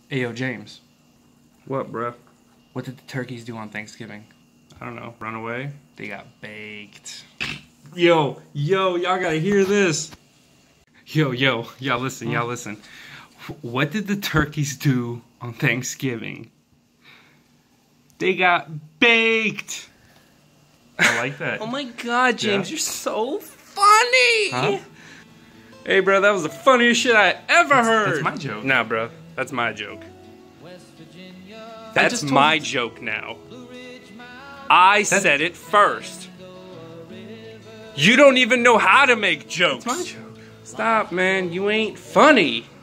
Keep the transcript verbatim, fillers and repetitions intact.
Hey, yo, James. What, bruh? What did the turkeys do on Thanksgiving? I don't know. Run away? They got baked. Yo, yo, y'all gotta hear this. Yo, yo, y'all listen, y'all listen. What did the turkeys do on Thanksgiving? They got baked. I like that. Oh my god, James, Yeah. you're so funny! Huh? Hey, bro, that was the funniest shit I ever heard. That's my joke. Nah, bro, that's my joke. I That's just told my you- joke now. I said it first. You don't even know how to make jokes. That's my joke. Stop, man. You ain't funny.